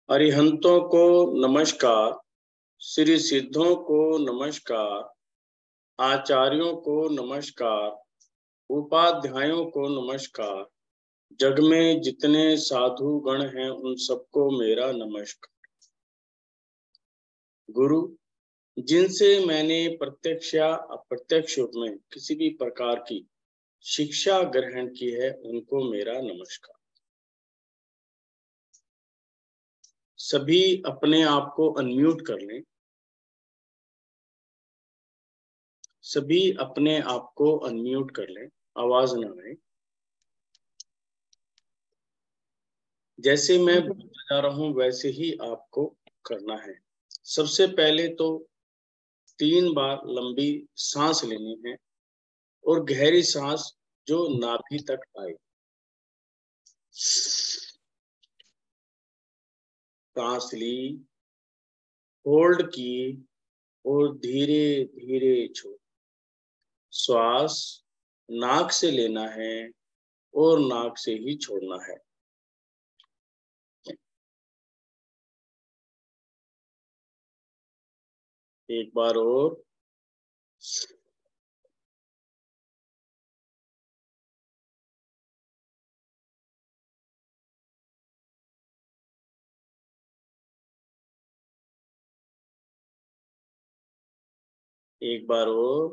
अरिहंतों को नमस्कार, श्री सिद्धों को नमस्कार, आचार्यों को नमस्कार, उपाध्यायों को नमस्कार, जग में जितने साधु गण हैं उन सबको मेरा नमस्कार। गुरु, जिनसे मैंने प्रत्यक्ष या अप्रत्यक्ष रूप में किसी भी प्रकार की शिक्षा ग्रहण की है उनको मेरा नमस्कार। सभी अपने आप को अनम्यूट कर लें। सभी अपने आप को अनम्यूट कर लें, आवाज ना आए। जैसे मैं बोलता जा रहा हूं वैसे ही आपको करना है। सबसे पहले तो 3 बार लंबी सांस लेनी है और गहरी सांस जो नाभि तक आए। सांस ली, होल्ड की और धीरे धीरे छोड़। श्वास नाक से लेना है और नाक से ही छोड़ना है। एक बार और। एक बार और।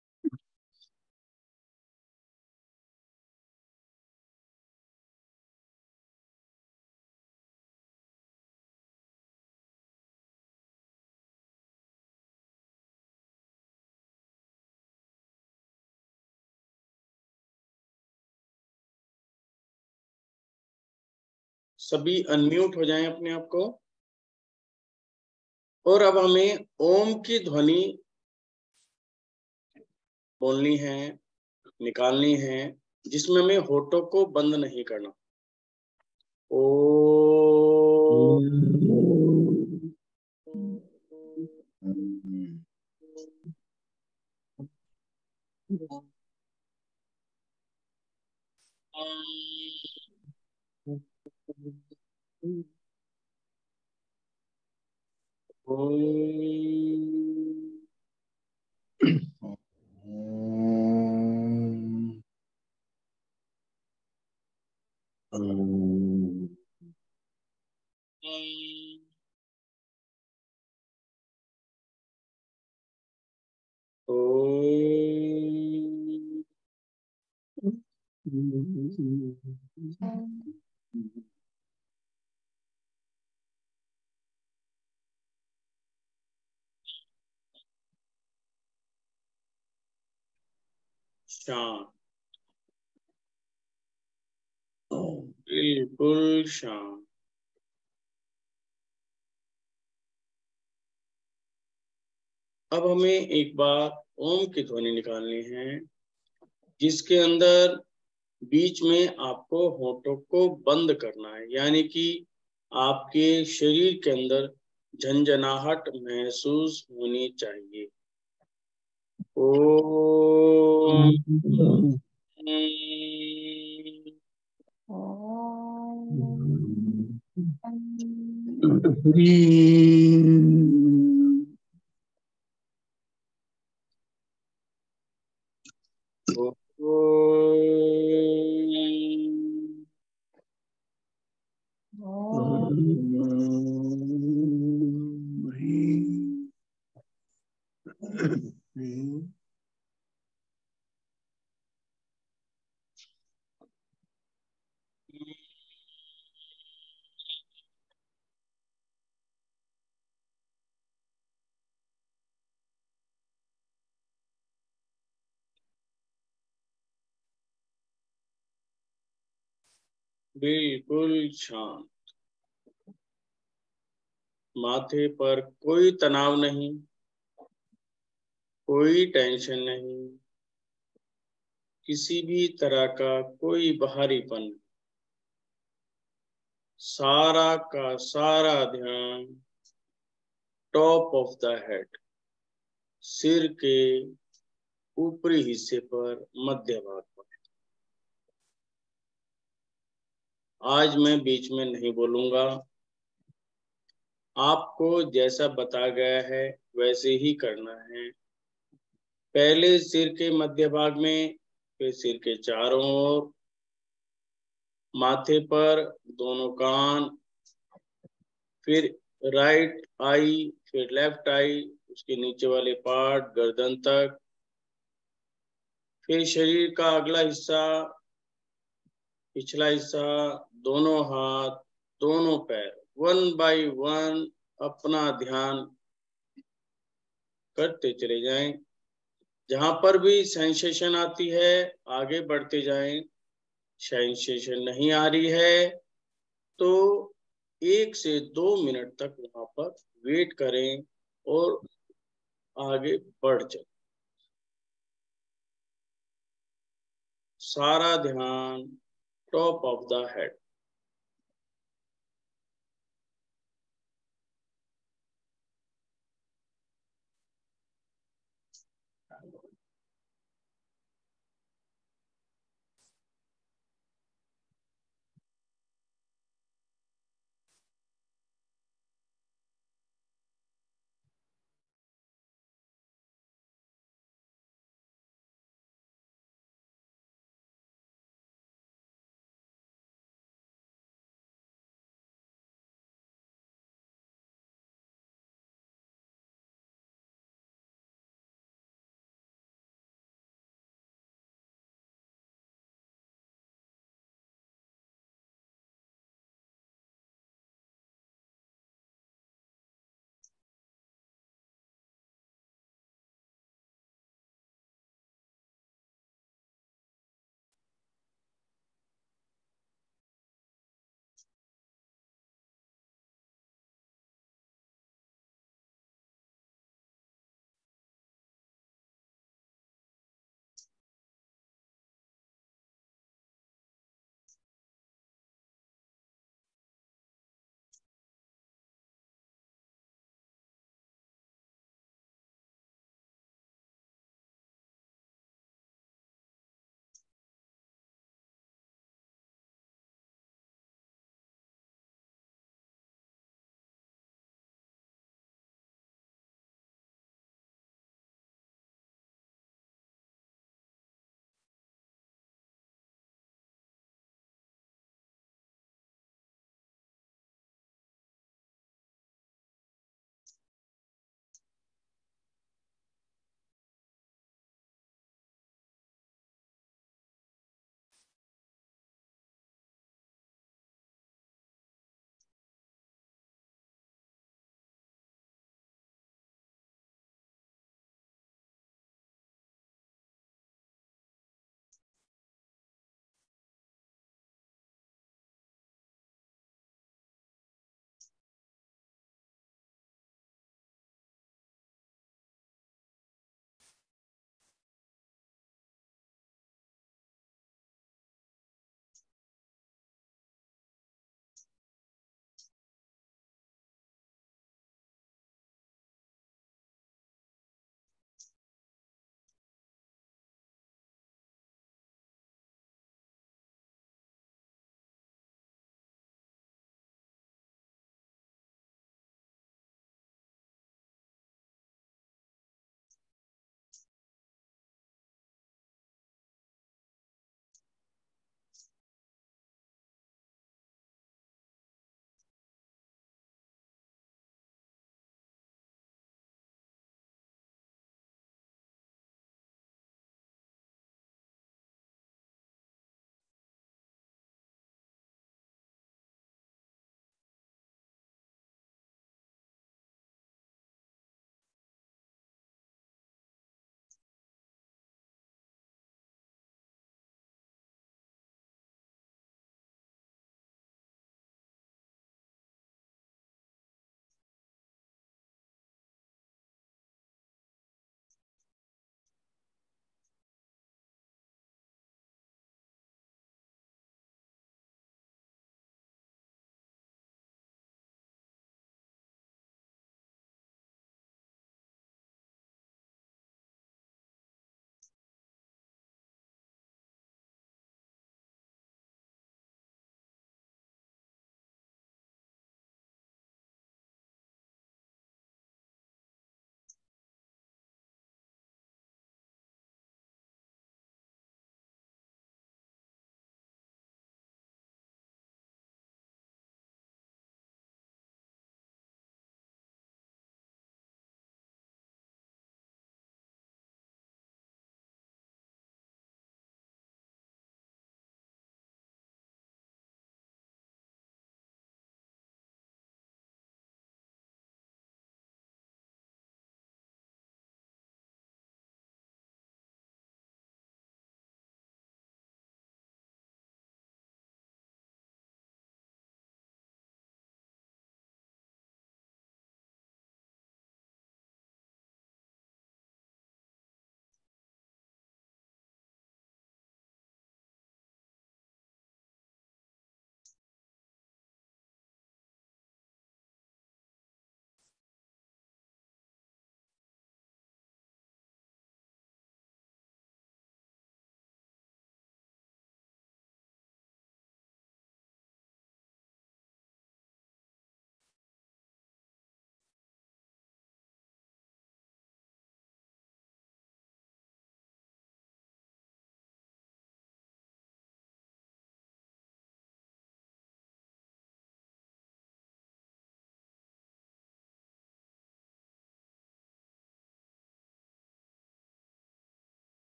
सभी अनम्यूट हो जाएं अपने आप को। और अब हमें ओम की ध्वनि बोलनी है, निकालनी है, जिसमें हमें होठों को बंद नहीं करना। ओ शांत, बिल्कुल शांत। अब हमें एक बार ओम की ध्वनि निकालनी है, जिसके अंदर बीच में आपको होठों को बंद करना है, यानी कि आपके शरीर के अंदर झंझनाहट महसूस होनी चाहिए। ओम बिल्कुल शांत। माथे पर कोई तनाव नहीं, कोई टेंशन नहीं, किसी भी तरह का कोई बाहरीपन। सारा का सारा ध्यान टॉप ऑफ द हेड, सिर के ऊपरी हिस्से पर, मध्य भाग पर। आज मैं बीच में नहीं बोलूंगा, आपको जैसा बताया गया है वैसे ही करना है। पहले सिर के मध्य भाग में, फिर सिर के चारों ओर, माथे पर, दोनों कान, फिर राइट आई, फिर लेफ्ट आई, उसके नीचे वाले पार्ट गर्दन तक, फिर शरीर का अगला हिस्सा, पिछला हिस्सा, दोनों हाथ, दोनों पैर, वन बाय वन अपना ध्यान करते चले जाएं। जहां पर भी सेंसेशन आती है आगे बढ़ते जाएं। सेंसेशन नहीं आ रही है तो 1 से 2 मिनट तक वहां पर वेट करें और आगे बढ़ जाए। सारा ध्यान टॉप ऑफ द हेड।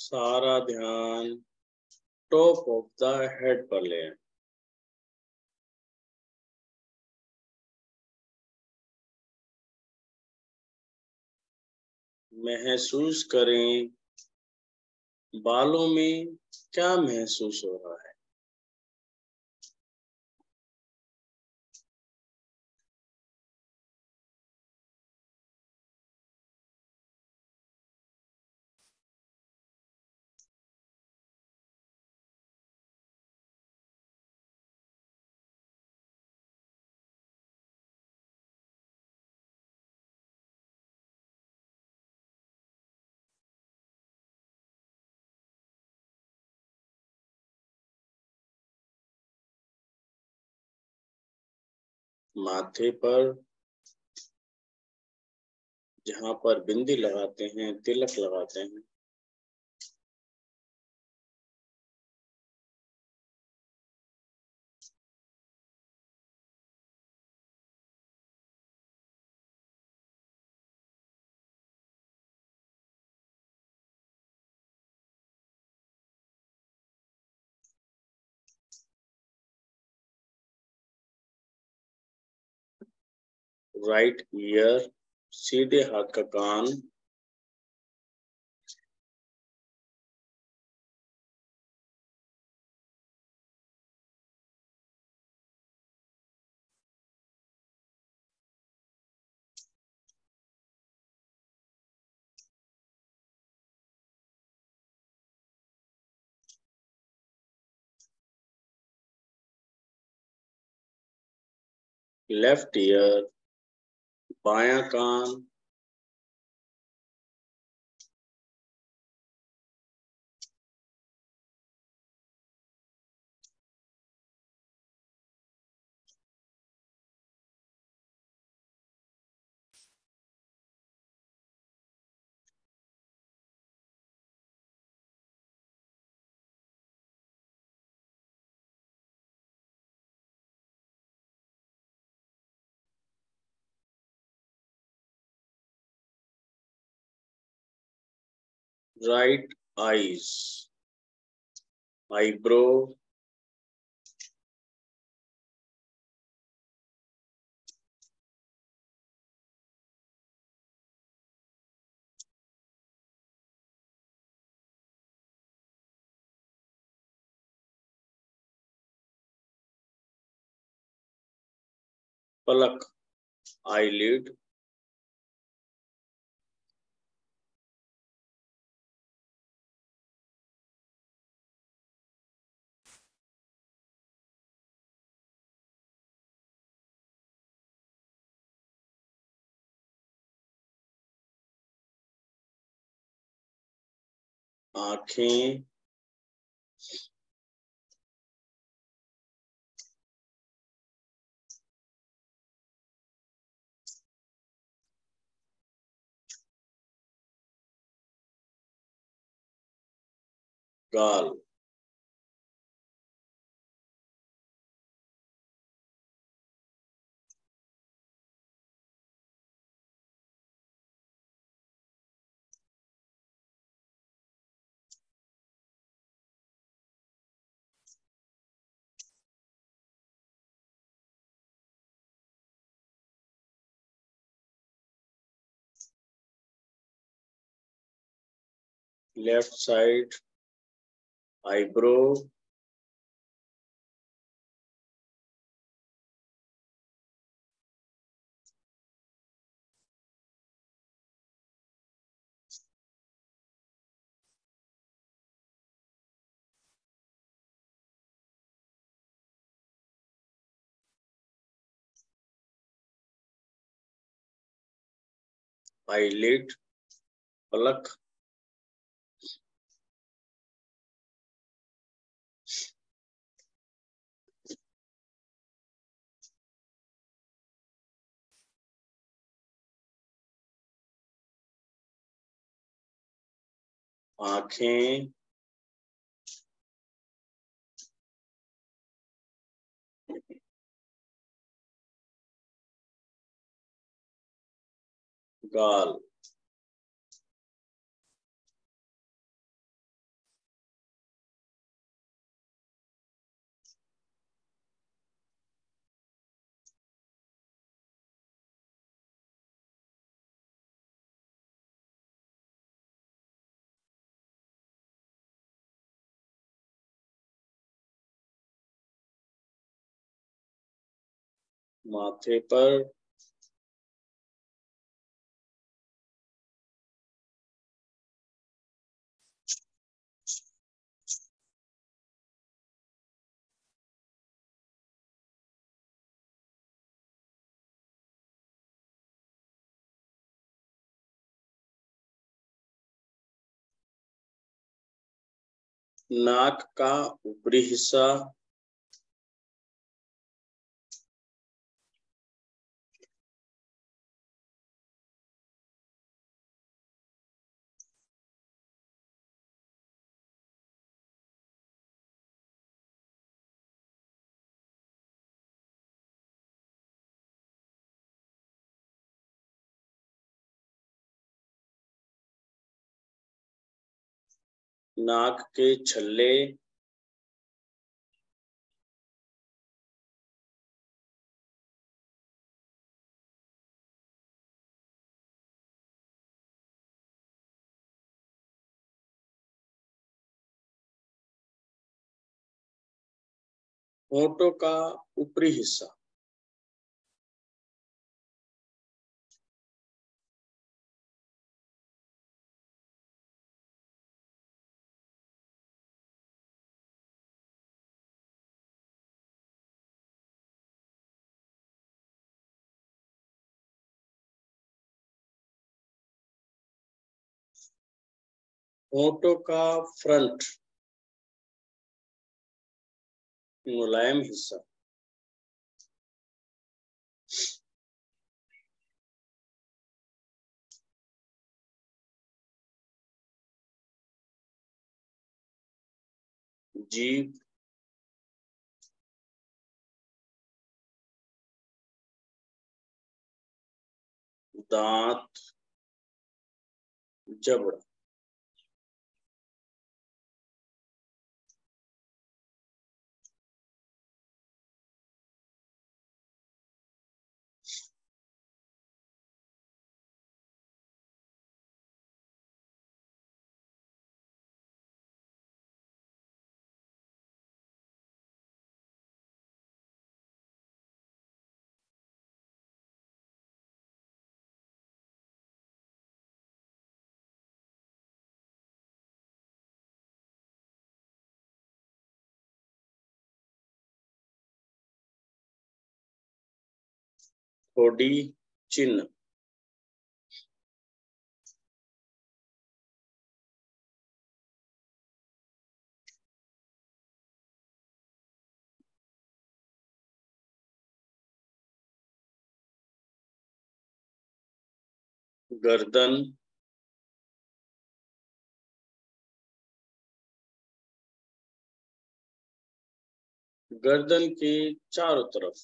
सारा ध्यान टॉप ऑफ द हेड पर ले आए। महसूस करें बालों में क्या महसूस हो रहा है। माथे पर जहाँ पर बिंदी लगाते हैं, तिलक लगाते हैं, राइट ईयर, सीधे हाथ का कान, लेफ्ट ईयर, बायां कान, राइट आईज, आईब्रो, पलक, आईलिड, आंखें, गाल, लेफ्ट साइड, आईब्रो, आईलिड, पलक, आंखें, गाल, माथे पर, नाक का ऊपरी हिस्सा, नाक के छल्ले, होठों का ऊपरी हिस्सा, होठों का फ्रंट मुलायम हिस्सा, जीभ, दांत, जबड़ा। ठोड़ी चिन्ह, गर्दन, गर्दन के चारों तरफ,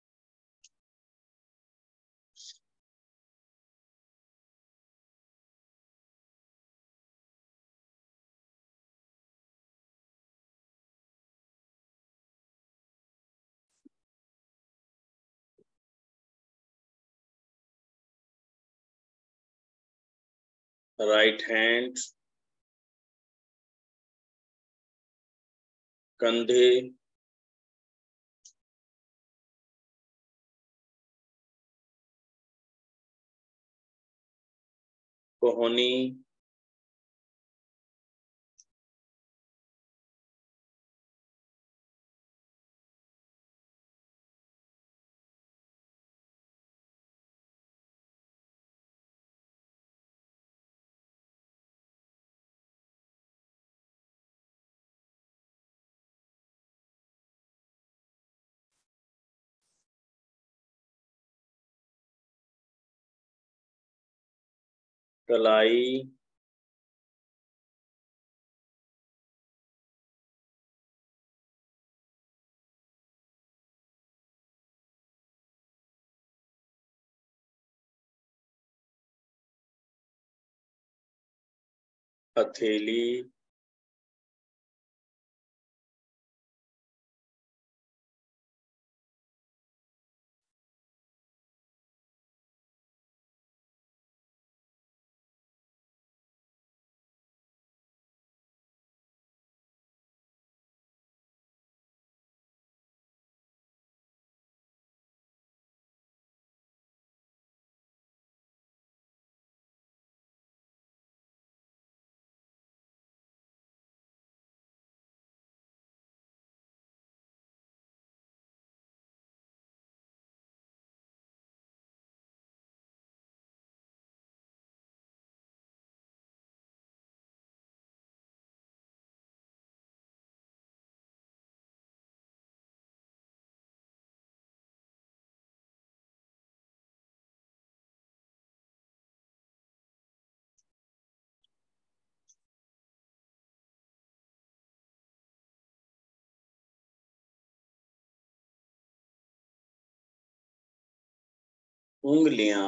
राइट हैंड, कंधे, कोहनी, कलाई, हथेली, उंगलियां,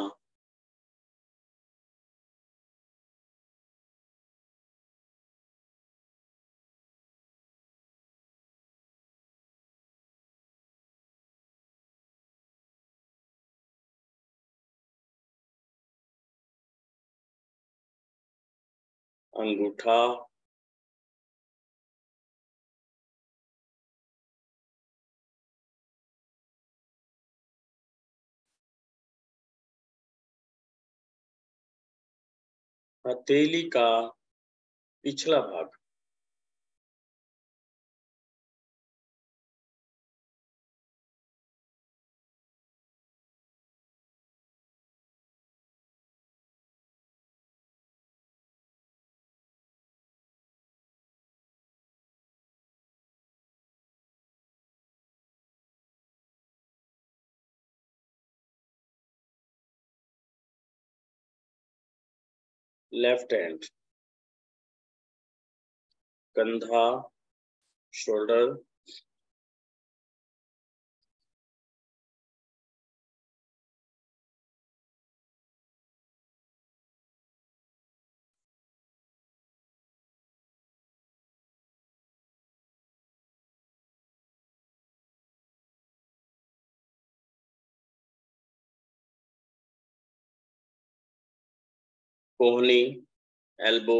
अंगूठा, हथेली का पिछला भाग, लेफ्ट हैंड, कंधा, शोल्डर, कोहनी, एल्बो,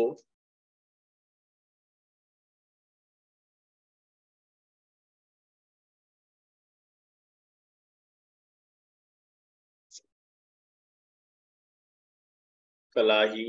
कलाई,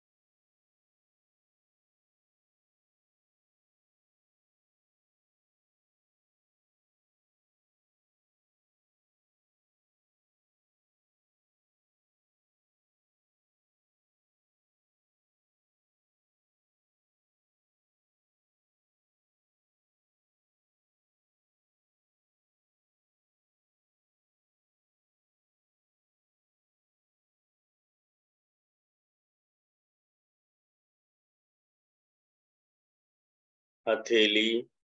हथेली,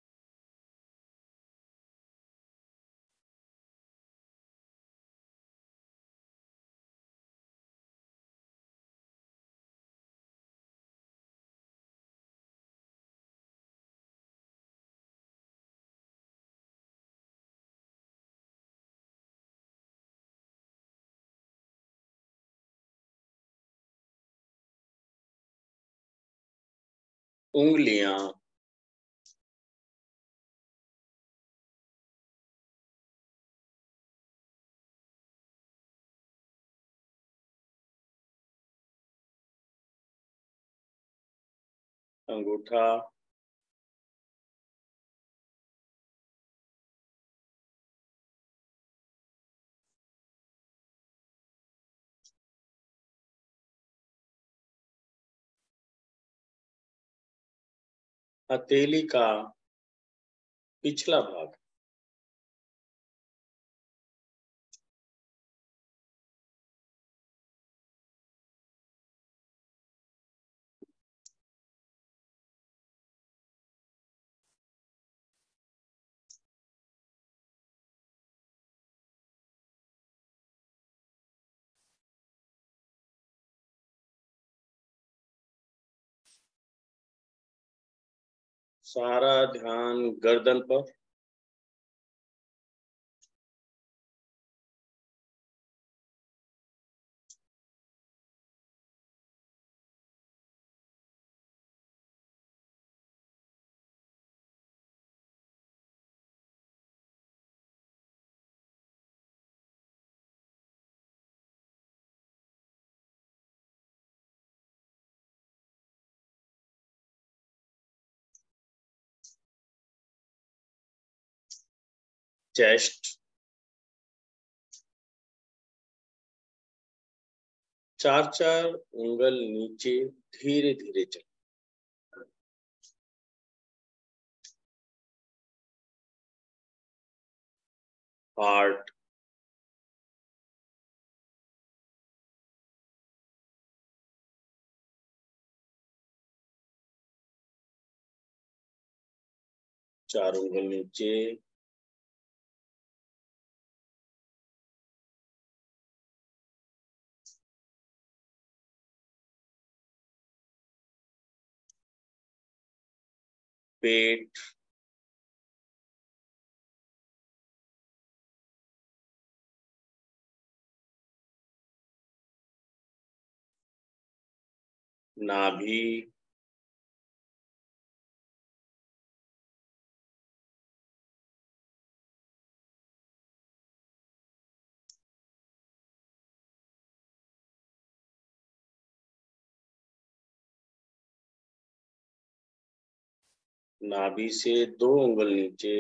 उंगलियां, अंगूठा, हथेली का पिछला भाग, सारा ध्यान गर्दन पर, चेस्ट, चार चार उंगल नीचे धीरे धीरे चल, हार्ट, चार उंगल नीचे, पेट, नाभि, नाभि से 2 उंगल नीचे,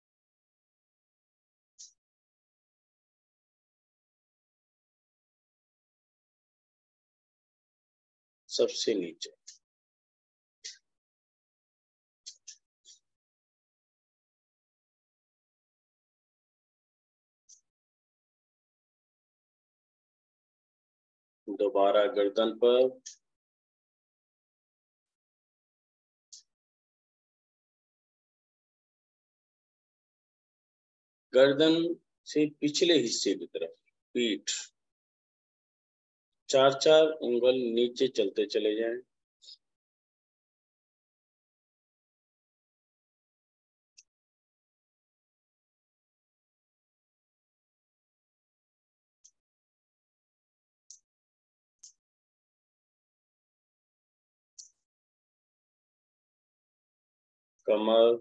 सबसे नीचे, दोबारा गर्दन पर, गर्दन से पिछले हिस्से की तरफ, पीठ, 4-4 उंगल नीचे चलते चले जाएं। कमर,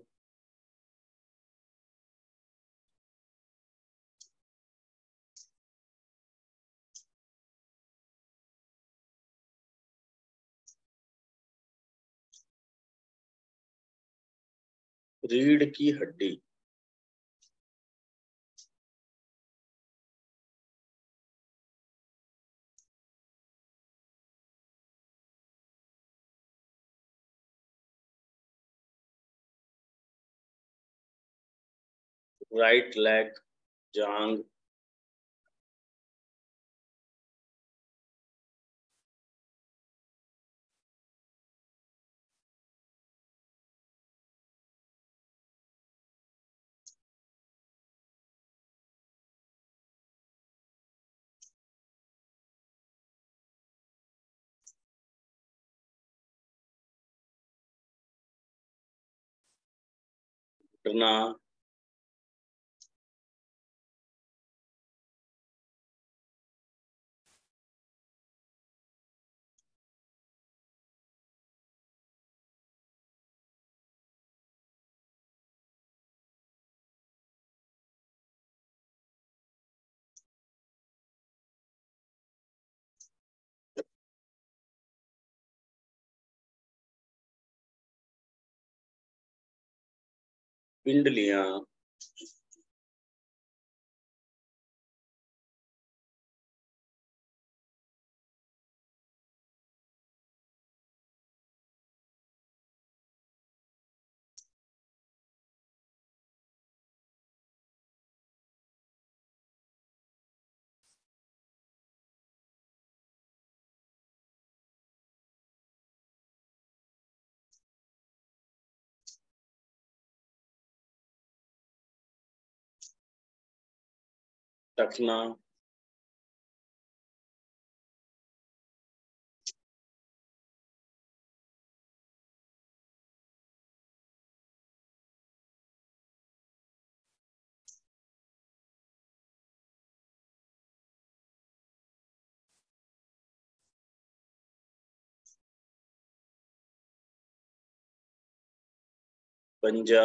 रीढ़ की हड्डी, राइट लेग, जांग, घुटना, पिंडलियां, टखना, पंजा,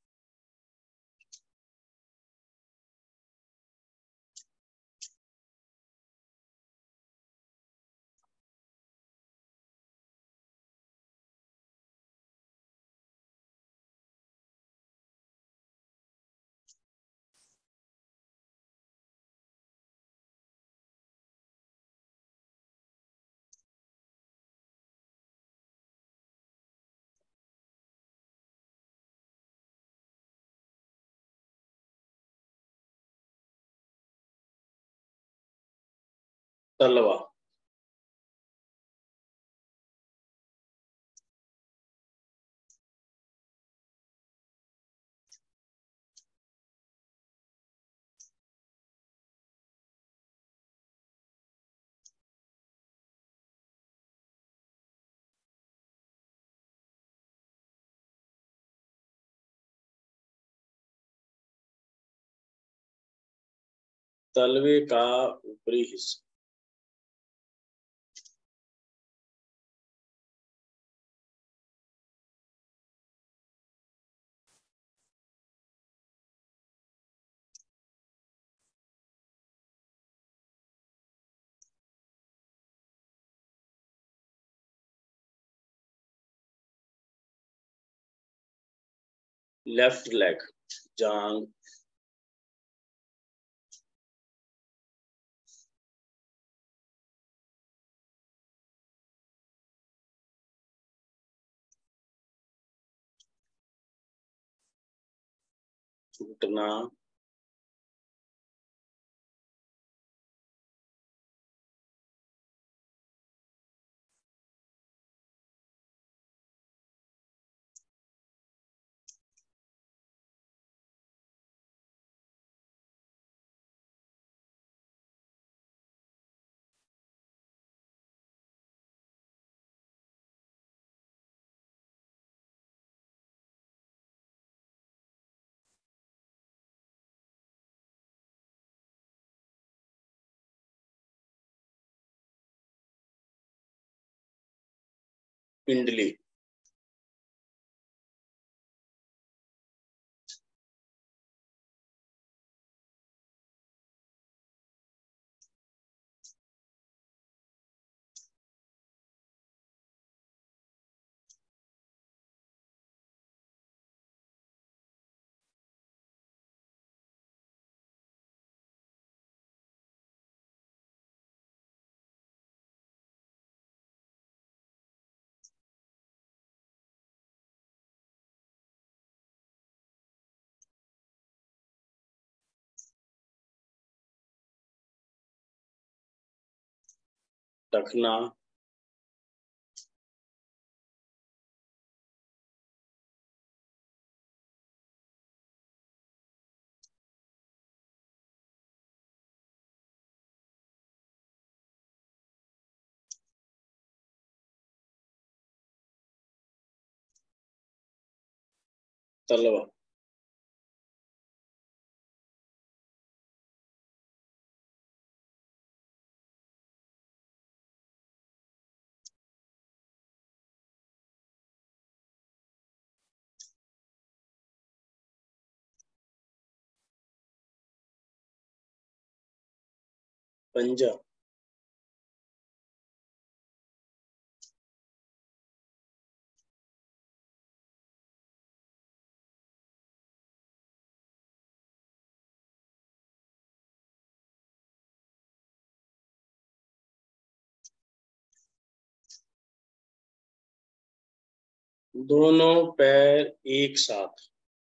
तलवा, तलवे का ऊपरी हिस्सा। लेफ्ट लेग, जांग। घुटना। पिंडली। टखना। तलवा। पंजा। दोनों पैर एक साथ।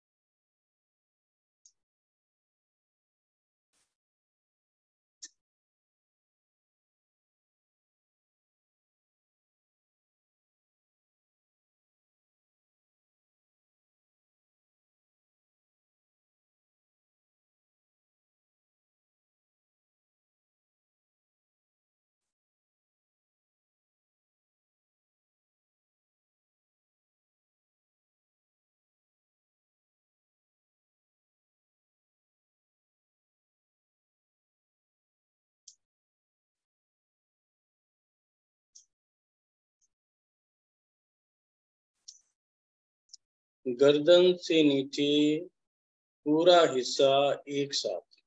गर्दन से नीचे पूरा हिस्सा एक साथ।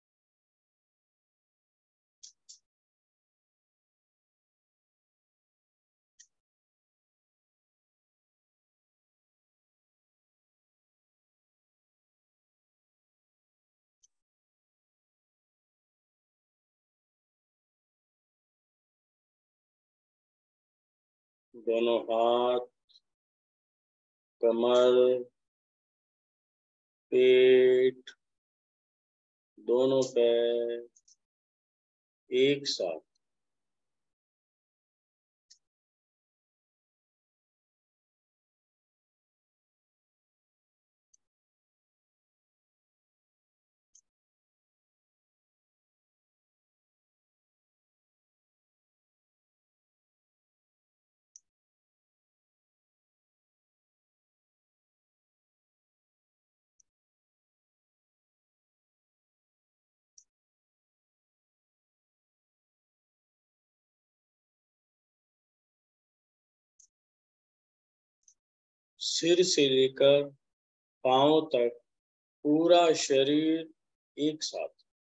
दोनों हाथ, कमर, पेट, दोनों पैर एक साथ। सिर से लेकर पांव तक पूरा शरीर एक साथ।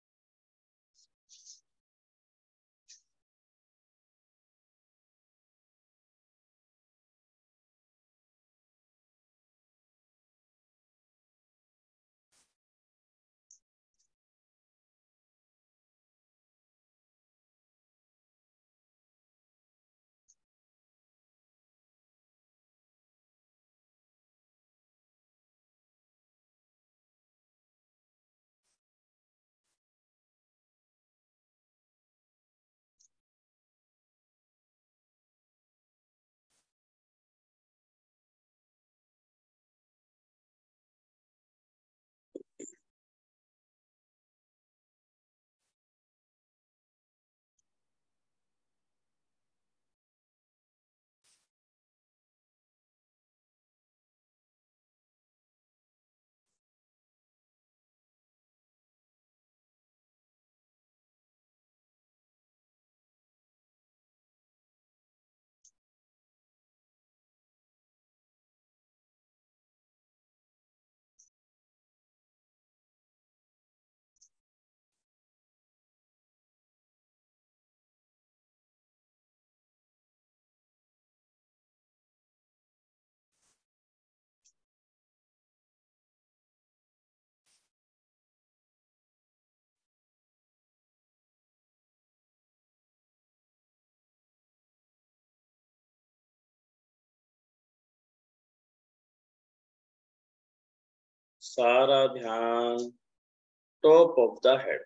सारा ध्यान टॉप ऑफ द हेड।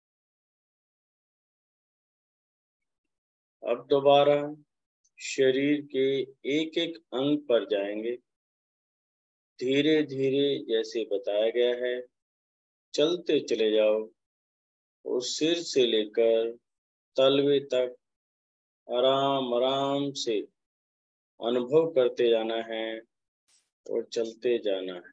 अब दोबारा शरीर के एक एक अंग पर जाएंगे। धीरे धीरे जैसे बताया गया है चलते चले जाओ और सिर से लेकर तलवे तक आराम आराम से अनुभव करते जाना है और चलते जाना है।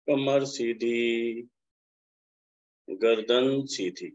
कमर सीधी, गर्दन सीधी।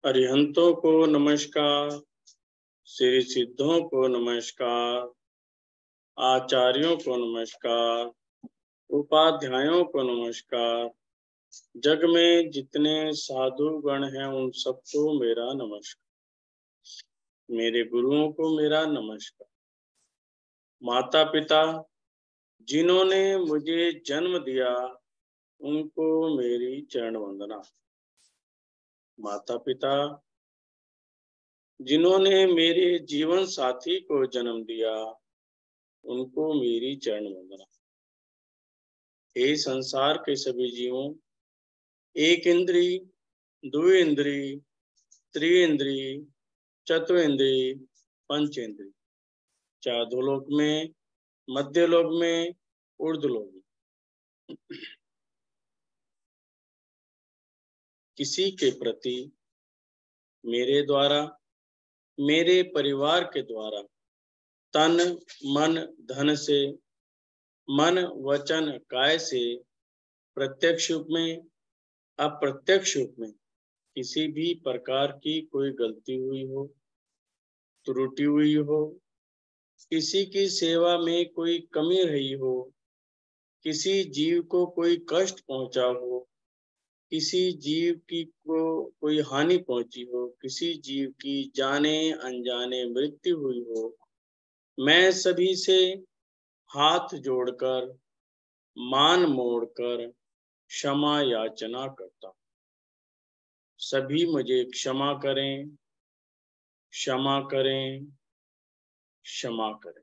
अरिहंतों को नमस्कार, श्री सिद्धों को नमस्कार, आचार्यों को नमस्कार, उपाध्यायों को नमस्कार, जग में जितने साधु गण हैं उन सबको मेरा नमस्कार, मेरे गुरुओं को मेरा नमस्कार, माता पिता जिन्होंने मुझे जन्म दिया उनको मेरी चरण वंदना, माता पिता जिन्होंने मेरे जीवन साथी को जन्म दिया उनको मेरी चरण वंदना। हे संसार के सभी जीवों, एक इंद्री, दो इंद्री, त्रिइंद्री, चतुर्इंद्री, पंचेंद्री, चाधोलोक में, मध्यलोक में, ऊर्ध्वलोक में, किसी के प्रति मेरे द्वारा, मेरे परिवार के द्वारा तन मन धन से, मन वचन काय से, प्रत्यक्ष रूप में अप्रत्यक्ष रूप में किसी भी प्रकार की कोई गलती हुई हो, त्रुटि हुई हो, किसी की सेवा में कोई कमी रही हो, किसी जीव को कोई कष्ट पहुंचा हो, किसी जीव की को कोई हानि पहुंची हो, किसी जीव की जाने अनजाने मृत्यु हुई हो, मैं सभी से हाथ जोड़कर मान मोड़कर क्षमा याचना करता हूँ। सभी मुझे क्षमा करें, क्षमा करें, क्षमा करें।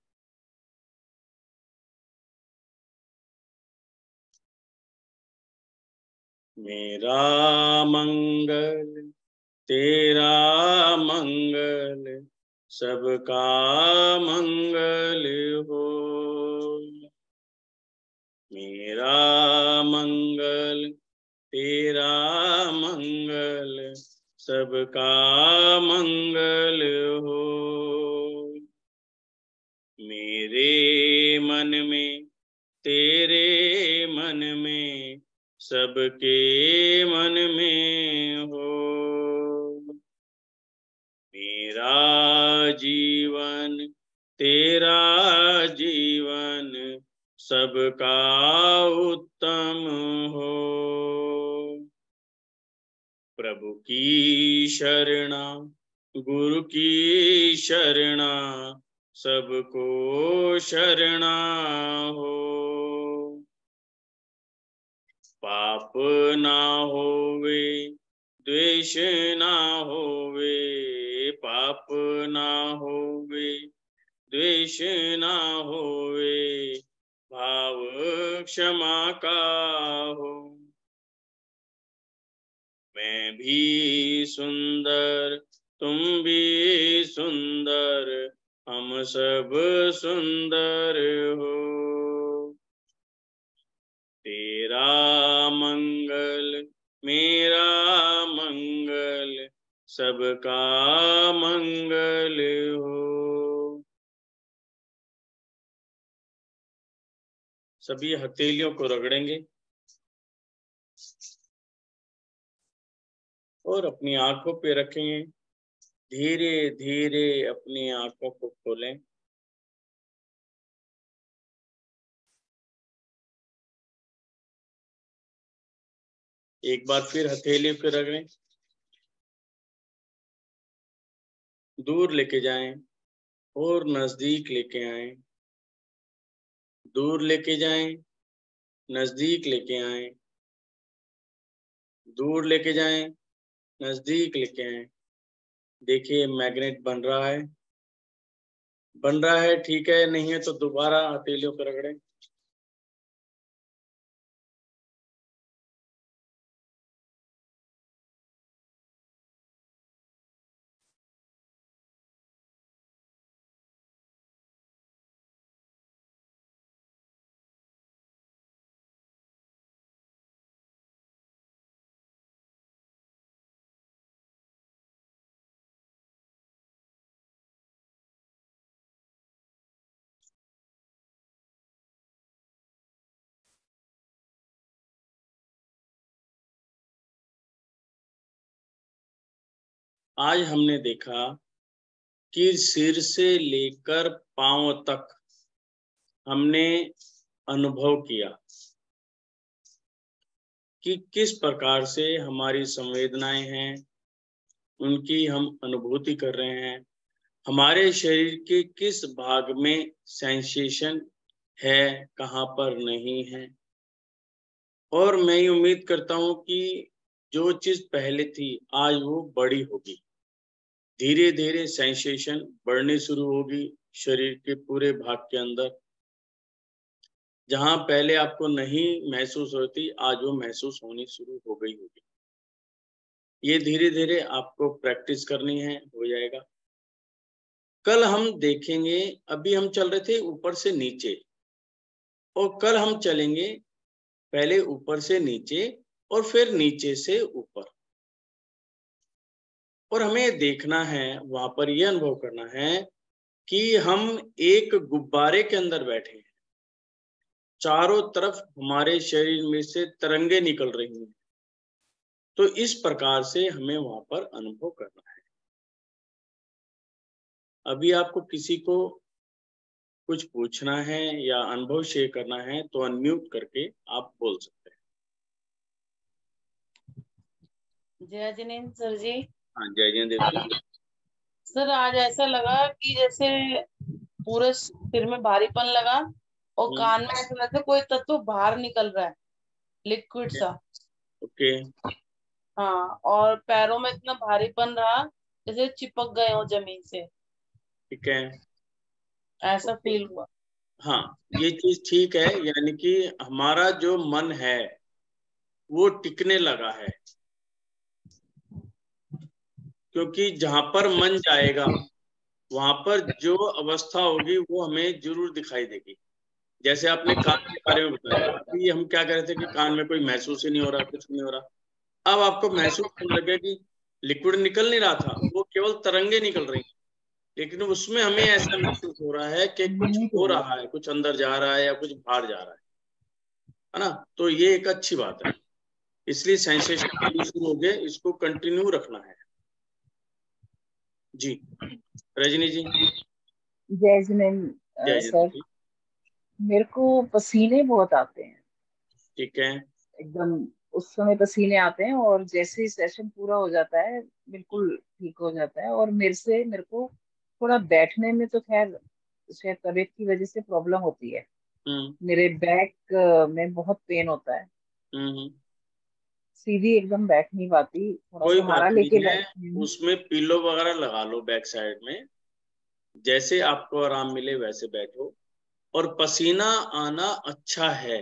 मेरा मंगल तेरा मंगल, सबका मंगल हो। मेरा मंगल तेरा मंगल, सबका मंगल हो। मेरे मन में तेरे मन में, सबके मन में हो। मेरा जीवन तेरा जीवन, सबका उत्तम हो। प्रभु की शरणा, गुरु की शरणा, सबको शरणा हो। पाप ना होवे, द्वेष ना होवे, पाप ना होवे, द्वेष ना होवे, भाव क्षमा का हो। मैं भी सुंदर, तुम भी सुंदर, हम सब सुंदर हो। तेरा मंगल मेरा मंगल, सबका मंगल हो। सभी हथेलियों को रगड़ेंगे और अपनी आंखों पे रखेंगे। धीरे धीरे अपनी आंखों को खोलें। एक बार फिर हथेली पे रगड़ें, दूर लेके जाएं और नजदीक लेके आएं, दूर लेके जाएं, नजदीक लेके आएं, दूर लेके जाएं, नजदीक लेके आएं। देखिए मैग्नेट बन रहा है, बन रहा है, ठीक है। नहीं है तो दोबारा हथेलियों पर रगड़ें। आज हमने देखा कि सिर से लेकर पांव तक हमने अनुभव किया कि किस प्रकार से हमारी संवेदनाएं हैं, उनकी हम अनुभूति कर रहे हैं, हमारे शरीर के किस भाग में सेंसेशन है, कहाँ पर नहीं है। और मैं ये उम्मीद करता हूँ कि जो चीज पहले थी आज वो बड़ी होगी। धीरे धीरे सेंसेशन बढ़नी शुरू होगी शरीर के पूरे भाग के अंदर। जहां पहले आपको नहीं महसूस होती, आज वो महसूस होनी शुरू हो गई होगी। ये धीरे धीरे आपको प्रैक्टिस करनी है, हो जाएगा। कल हम देखेंगे, अभी हम चल रहे थे ऊपर से नीचे, और कल हम चलेंगे पहले ऊपर से नीचे और फिर नीचे से ऊपर। और हमें देखना है, वहां पर यह अनुभव करना है कि हम एक गुब्बारे के अंदर बैठे हैं, चारों तरफ हमारे शरीर में से तरंगे निकल रही हैं। तो इस प्रकार से हमें वहां पर अनुभव करना है। अभी आपको किसी को कुछ पूछना है या अनुभव शेयर करना है तो अनम्यूट करके आप बोल सकते हैं। जय जिनेन्द्र सर जी। हाँ, जय जिनेन्द्र सर, आज ऐसा लगा कि जैसे पूरे सिर में भारीपन लगा और कान में ऐसा लगता है कोई तत्व बाहर निकल रहा है, लिक्विड सा। ओके। हाँ, और पैरों में इतना भारीपन रहा जैसे चिपक गए हो जमीन से, ठीक है। ऐसा फील हुआ। हाँ, ये चीज ठीक है, यानी कि हमारा जो मन है वो टिकने लगा है। क्योंकि जहां पर मन जाएगा वहां पर जो अवस्था होगी वो हमें जरूर दिखाई देगी। जैसे आपने कान के बारे में बताया, अभी हम क्या कह रहे थे कि कान में कोई महसूस ही नहीं हो रहा, कुछ नहीं हो रहा। अब आपको महसूस होने लगे कि लिक्विड निकल नहीं रहा था, वो केवल तरंगे निकल रही हैं, लेकिन उसमें हमें ऐसा महसूस हो रहा है कि कुछ हो रहा है, कुछ अंदर जा रहा है या कुछ बाहर जा रहा है ना। तो ये एक अच्छी बात है। इसलिए सेंसेशन आनी शुरू हो गए, इसको कंटिन्यू रखना है। जी रजनी जी। जय जिनेन्द्र जय सर, जी। मेरे को पसीने बहुत आते हैं। ठीक है। एकदम उस समय पसीने आते हैं और जैसे ही सेशन पूरा हो जाता है बिल्कुल ठीक हो जाता है। और मेरे को थोड़ा बैठने में तो खैर शायद तबीयत की वजह से प्रॉब्लम होती है। हम्म मेरे बैक में बहुत पेन होता है, हम्म। सीधी एकदम बैठ नहीं पाती, थोड़ा कोई बात सहारा लेके नहीं है, बैठती हूँ। उसमें पिलो वगैरह लगा लो बैक साइड में, जैसे आपको आराम मिले वैसे बैठो। और पसीना आना अच्छा है,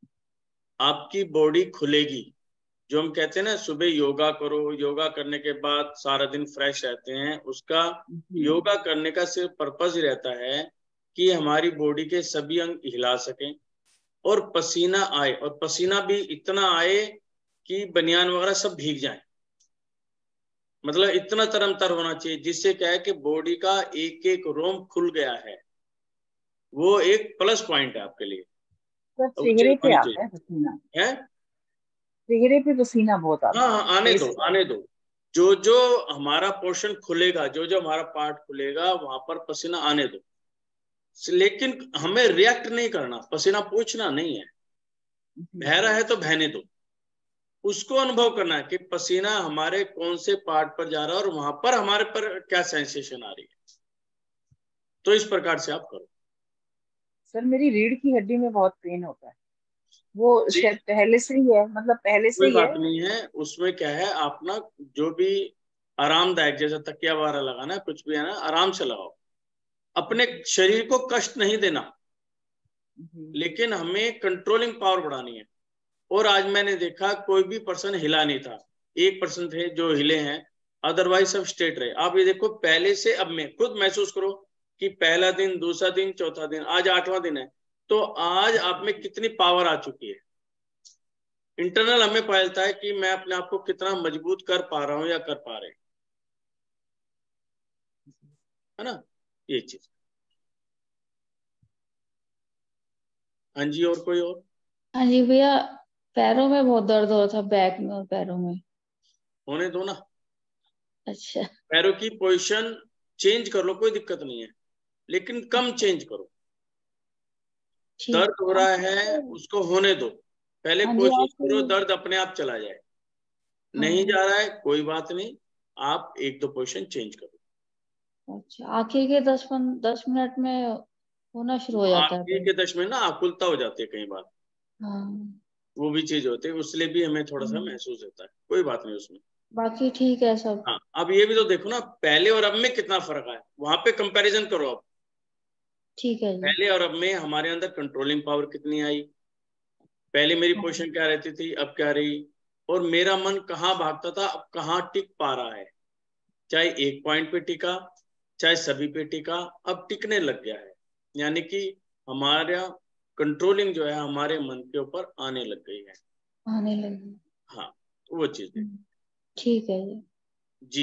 आपकी बॉडी खुलेगी। जो हम कहते हैं ना सुबह योगा करो, योगा करने के बाद सारा दिन फ्रेश रहते हैं, उसका जी। योगा करने का सिर्फ पर्पज ही रहता है कि हमारी बॉडी के सभी अंग हिला सकें और पसीना आए, और पसीना भी इतना आए कि बनियान वगैरह सब भीग जाए। मतलब इतना तरमतर होना चाहिए जिससे क्या है कि बॉडी का एक एक रोम खुल गया है। वो एक प्लस पॉइंट है आपके लिए। सर वो चीज चेहरे पे होनी आता है पसीना, चाहिए है। चेहरे पे पसीना बहुत हाँ आता है, हाँ, आने दो फेस। आने दो। जो जो हमारा पोर्शन खुलेगा, जो जो हमारा पार्ट खुलेगा वहां पर पसीना आने दो। लेकिन हमें रिएक्ट नहीं करना, पसीना पूछना नहीं है। बह रहा है तो बहने दो, उसको अनुभव करना है कि पसीना हमारे कौन से पार्ट पर जा रहा है और वहां पर हमारे पर क्या सेंसेशन आ रही है। तो इस प्रकार से आप करो। सर मेरी रीढ़ की हड्डी में बहुत पेन होता है, वो शायद पहले से ही है, मतलब पहले से कोई ही है। बात नहीं है, उसमें क्या है, आप ना जो भी आरामदायक, जैसे तकिया वगैरह लगाना है, कुछ भी है ना, आराम से लगाओ। अपने शरीर को कष्ट नहीं देना, जी। लेकिन हमें कंट्रोलिंग पावर बढ़ानी है। और आज मैंने देखा कोई भी पर्सन हिला नहीं था, 1% थे जो हिले हैं, अदरवाइज सब स्ट्रेट रहे। आप ये देखो पहले से अब में खुद महसूस करो कि पहला दिन, दूसरा दिन, चौथा दिन, आज 8वां दिन है। तो आज आप में कितनी पावर आ चुकी है। इंटरनल हमें पता चलता है कि मैं अपने आप को कितना मजबूत कर पा रहा हूं या कर पा रहे हैं, है ना, ये चीज। हाँ जी, और कोई और? हाँ जी भैया, पैरों में बहुत दर्द हो रहा था, बैक में और पैरों में। होने दो ना, अच्छा पैरों की पोजीशन चेंज कर लो, कोई दिक्कत नहीं है, लेकिन कम चेंज करो। ठीक। दर्द हो रहा है उसको होने दो, पहले हाँ जी कोशिश आप। करो दर्द अपने आप चला जाए। नहीं जा रहा है कोई बात नहीं, आप 1-2 पोजीशन चेंज करो। अच्छा आखिर के 10 मिनट में होना शुरू हो जाता है आखिरी दर्द? के 10 मिनट ना आकुलता हो जाती है कई बार, हाँ। वो भी चीज होती है, उसलिए भी हमें थोड़ा सा महसूस होता है, कोई बात नहीं उसमें। बाकी ठीक है सब। हाँ, अब ये भी तो देखो ना, पहले और अब में कितना फर्क है, वहां पे कंपैरिजन करो। अब ठीक है जी। पहले और अब में हमारे अंदर कंट्रोलिंग पावर कितनी आई, पहले मेरी हाँ। पोजीशन क्या रहती थी, अब क्या रही, और मेरा मन कहाँ भागता था, अब कहाँ टिक पा रहा है, चाहे एक पॉइंट पे टिका चाहे सभी पे टिका, अब टिकने लग गया है। यानी कि हमारा कंट्रोलिंग जो है हमारे मन के ऊपर आने लग गई है। आने लगी। हाँ, वो चीज है। ठीक है जी। जी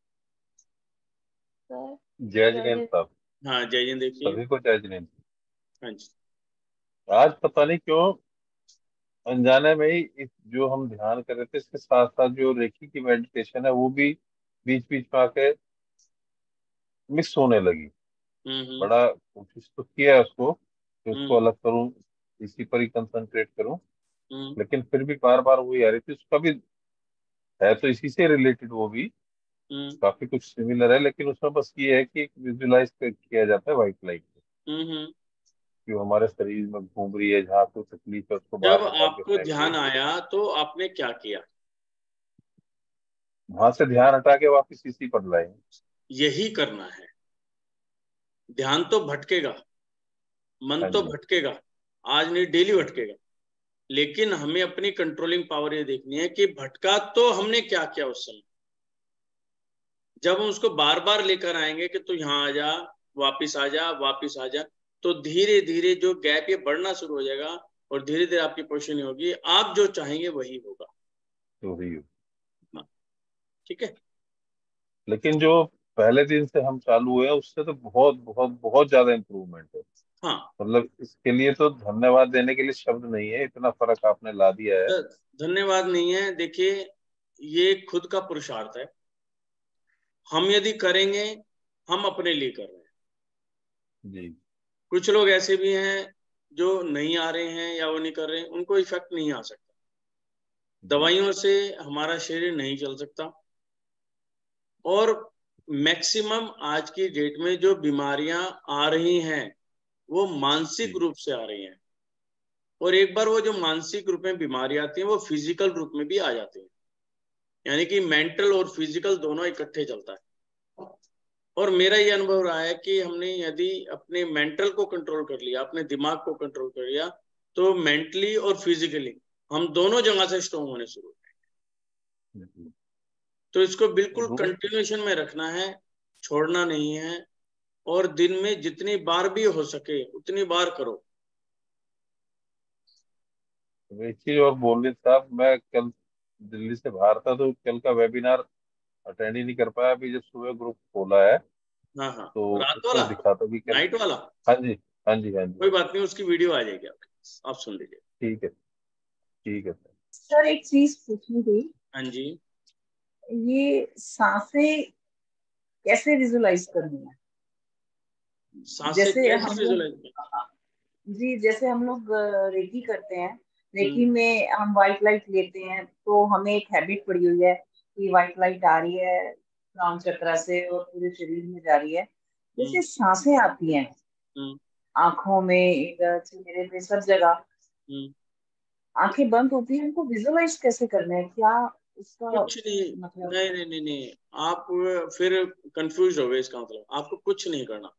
सर जय जिनेन्द्र साहब। हाँ, जय हिंद। देखिए, सभी को जय जिनेन्द्र। हाँ जी, आज पता नहीं क्यों अनजाने में ही जो हम ध्यान कर रहे थे इसके साथ साथ जो रेकी की मेडिटेशन है वो भी बीच बीच में आके मिस होने लगी। हम्म, बड़ा कोशिश तो किया है उसको कि उसको हम्म, अलग करूं, इसी पर ही कंसंट्रेट करूं, हम्म, लेकिन फिर भी बार बार वही आ रही थी। उसका भी है तो इसी से रिलेटेड, वो भी हम्म, काफी कुछ सिमिलर है, लेकिन उसमें बस ये है कि विजुलाइज किया जाता है व्हाइट लाइट हम्म। जो हमारे शरीर में घूम रही है, जहाँ कोई तकलीफ है उसको जब बाहर निकाल के आपको फेंक दो। ध्यान आया तो आपने क्या किया? वहां से ध्यान हटा के वापस इसी पर लाए। यही करना है। ध्यान तो भटकेगा, मन हाँ तो जी। भटकेगा, आज नहीं डेली भटकेगा, लेकिन हमें अपनी कंट्रोलिंग पावर ये देखनी है कि भटका तो हमने क्या किया उस समय। जब हम उसको बार बार लेकर आएंगे कि तू यहाँ आ जा, वापिस आ जा, वापिस आ जा, तो धीरे धीरे जो गैप ये बढ़ना शुरू हो जाएगा और धीरे धीरे आपकी पोजीशन होगी, आप जो चाहेंगे वही होगा। तो ही। हाँ, ठीक है। लेकिन जो पहले दिन से हम चालू हुए हैं उससे तो बहुत बहुत बहुत ज्यादा इम्प्रूवमेंट है। हाँ, मतलब इसके लिए तो धन्यवाद देने के लिए शब्द नहीं है, इतना फर्क आपने ला दिया है। धन्यवाद नहीं है, देखिए ये खुद का पुरुषार्थ है। हम यदि करेंगे, हम अपने लिए कर रहे हैं। जी। कुछ लोग ऐसे भी हैं जो नहीं आ रहे हैं या वो नहीं कर रहे हैं, उनको इफेक्ट नहीं आ सकता, जी। दवाइयों से हमारा शरीर नहीं चल सकता। और मैक्सिमम आज की डेट में जो बीमारियां आ रही हैं वो मानसिक जी। रूप से आ रही हैं, और एक बार वो जो मानसिक रूप में बीमारी आती है वो फिजिकल रूप में भी आ जाती है, यानी कि मेंटल और फिजिकल दोनों इकट्ठे चलता है। और मेरा ये अनुभव रहा है कि हमने यदि अपने मेंटल को कंट्रोल कर लिया, अपने दिमाग को कंट्रोल कर लिया, तो मेंटली और फिजिकली हम दोनों जगह से स्ट्रॉन्ग होने शुरू हो गए। जी। तो इसको बिल्कुल रूट। कंटिन्यूएशन में रखना है, छोड़ना नहीं है, और दिन में जितनी बार भी हो सके उतनी बार करो। एक चीज और बोल रही साहब, मैं कल दिल्ली से बाहर था तो कल का वेबिनार अटेंड ही नहीं कर पाया। अभी जब सुबह ग्रुप खोला है हाँ हाँ, तो रात वाला, उसमें दिखा था कि कल। नाइट वाला, हाँ जी। हाँ जी। हाँ जी। कोई बात नहीं, उसकी वीडियो आ जाएगी आपके पास, आप सुन लीजिए। ठीक है। ठीक है सर। सर एक चीज पूछनी थी, हाँ जी, ये सांसें कैसे विजुलाइज करनी है? सांसें जैसे कैसे हम लोग, विजुलाइज करें? जी जैसे हम लोग रेकी करते हैं, रेकी हम्म, में हम व्हाइट लाइट लेते हैं, तो हमें एक हैबिट पड़ी हुई है कि व्हाइट लाइट आ रही है क्राउन चक्रा से और पूरे शरीर में जा रही है। जैसे हम्म, सांसें आती हैं हम्म, आंखों में, इधर चेहरे पे, सब जगह हम्म। आंखें बंद होती हैं, उनको विजुलाइज कैसे करना है, क्या उसका कुछ नहीं, मतलब? नहीं नहीं नहीं नहीं, आप फिर कंफ्यूज हो गए, इसका मतलब आपको कुछ नहीं करना।